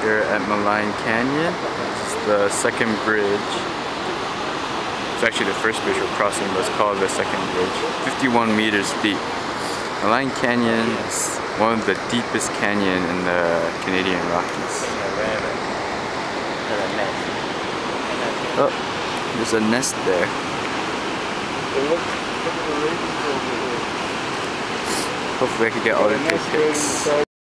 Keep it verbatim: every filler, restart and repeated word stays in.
Here at Maligne Canyon. This is the second bridge. It's actually the first bridge we're crossing, but it's called the second bridge. fifty-one meters deep. Maligne Canyon is one of the deepest canyon in the Canadian Rockies. Oh, there's a nest there. Hopefully I can get all the good pics.